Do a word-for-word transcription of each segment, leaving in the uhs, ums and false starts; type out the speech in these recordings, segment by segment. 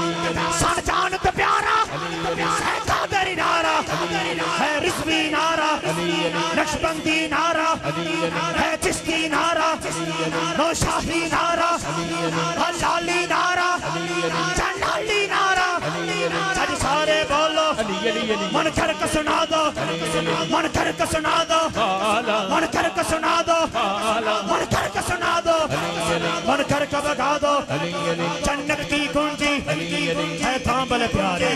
सन जान तो प्यारा है कादरी नारा है रिजवी नारा नक्शबंदी नारा है चिश्ती नारा नौशाही नारा हलाली नारा जलाली नारा आज सारे बोलो मन कर के सुना दो मन कर के सुना दो मन कर के सुना दो मन कर के सुना दो मन कर के बगा दो जन्नत की कुंजी है थांबल प्यारे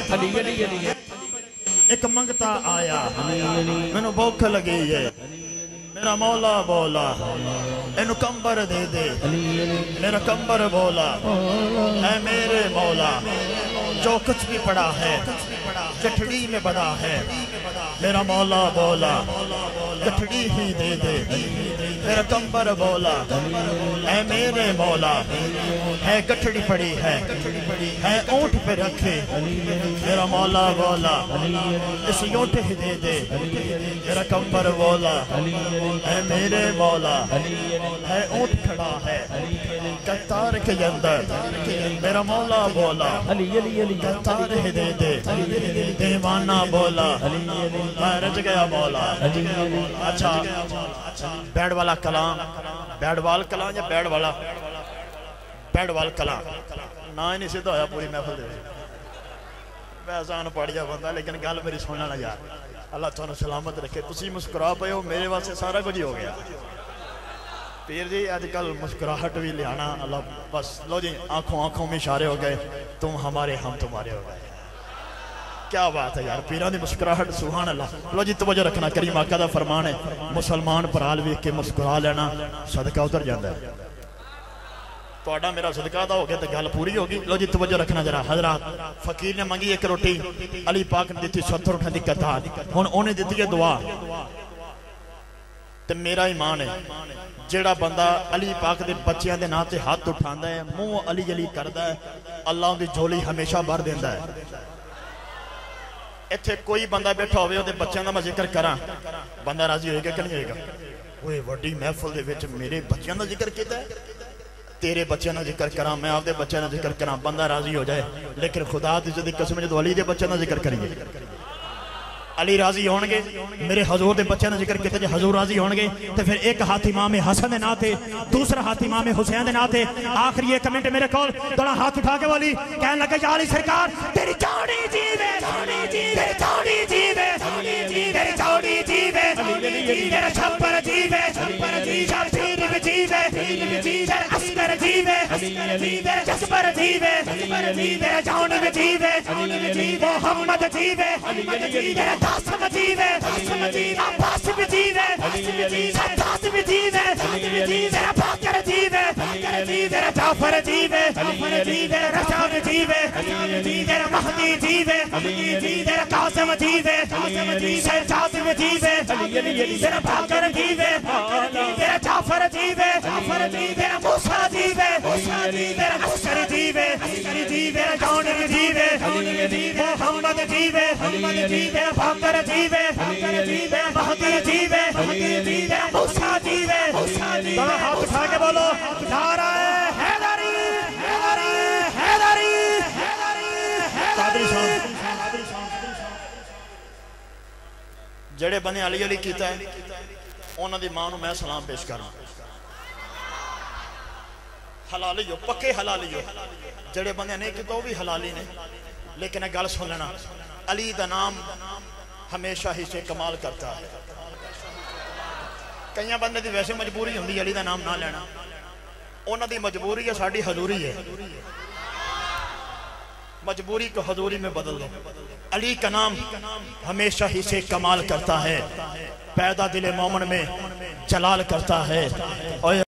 एक मंगता आया मैनू भूख लगी है मेरा मौला बोला इनू कंबर दे दे मेरा कंबर बोला है मेरे मौला जो कुछ भी पड़ा है गठड़ी में बड़ा है मेरा मौला बोला गठड़ी ही दे दे मेरा कंबर बोला है मेरे मौला है गठड़ी पड़ी है है ऊंट पे रखे मेरा मौला बोला इस ऊंट ही दे दे मेरा कंबर बोला है मेरे मौला है ऊंट खड़ा है कतार के अंदर मेरा मौला बोला कतार ही दे दे दीवाना बोला मैं रज गया मौला। अच्छा बैड वाला कलाम बैडवाल कलाम या बैड वाला बैडवाल कलाम ना ही नहीं सीधा होया पूरी महफिल वैसा अनपढ़ जा बंदा लेकिन गल मेरी सुनना ना यार अल्लाह तुहानू सलामत रखे तुसी मुस्कुरा पे हो मेरे वास्ते सारा कुछ ही हो गया पीर जी अजकल मुस्कुराहट भी लियाना अल्लाह बस लो जी आंखों आंखों में इशारे हो गए तुम हमारे हम तुम्हारे हो गए क्या बात है यार पीरां दी मुस्कुराहट सुभान अल्लाह। लो जी तवज्जो रखना करीम आका दा फरमान है मुसलमान भराल वेख के मुस्कुरा लेना सदका उतर जाता है तुहाडा मेरा सदका दा हो गया तो गल पूरी होगी। लो जी तवज्जो रखना जरा हजरात फकीर ने मंगी एक रोटी अली पाक ने दी सत्तर उठां दी कतार हुण ओने दित्ती है दुआ ते मेरा ईमान है जेड़ा बंदा अली पाक दे बच्चों के नाम से हाथ उठांदा है मुंह अली अली करदा है अल्लाह उनकी झोली हमेशा भर देंदा है। इत्थे कोई बंदा बैठा होवे उहदे बच्चों का मैं जिक्र करा बंदा राजी होएगा कि नहीं होएगा ओए वड्डी महफिल दे विच मेरे बच्चों का जिक्र कीता तेरे बच्चों का जिक्र करा मैं आपदे बच्चों का जिक्र करा बंदा राजी हो जाए लेकिन खुदा दी इज्जत दी कसम जो अली दे बच्चों का जिक्र करिए अली राजी होणगे मेरे हजूर के बच्चों का जिक्र किया जो हजूर राजी होणगे तो फिर एक हाथ इमाम हसन के नां ते दूसरा हाथ इमाम हुसैन के नां ते आखिरी एक मिनट मेरे कोल थोड़ा हाथ उठा के वाली कहने लगे या अली सरकार तेरी जोड़ी जीवे तेरी जोड़ी जीवे तेरी जोड़ी जीवे तेरा छप्पर जीवे शबीर भी जीवे तेरा अस्कर जीवे तेरा जस्पर जीवे तेरा जौन भी जीवे मोहम्मद जीवे तेरा दासम जीवे अब्बास भी जीवे सद्दात भी जीवे तेरा बाकर जीवे तेरा जाफर जीवे तेरा रजा भी जीवे तेरा महदी जीवे तेरा कासिम जीवे सज्जाद भी जीवे तेरा बाकर जीवे तेरा जाफर जीवे तेरा मूसा जीवे तेरा अस्कर जीवे तेरा जौन भी जीवे मोहम्मद जीवे तेरा बाकर जीवे तेरा महदी जीवे तेरा मूसा जीवे दोनों हाथ उठा के बोलो नारा हैदरी हैदरी हैदरी कादरी साहब जेड़े बने अली अली कीता है उन्हां दी मां नूं मैं सलाम पेश करा हलाली हो पक्के हलाली हो जेड़े बंदे नहीं कीता वो भी हलाली ने लेकिन एक गल सुन लेना अली दा नाम हमेशा ही से कमाल करता है कई बंदे की वैसे मजबूरी होंदी अली दा नाम ना लेना उन्हां दी मजबूरी है साडी हजूरी है मजबूरी को हजूरी में बदल दो अली का नाम हमेशा ही से कमाल करता है पैदा दिले मोमन में जलाल करता है और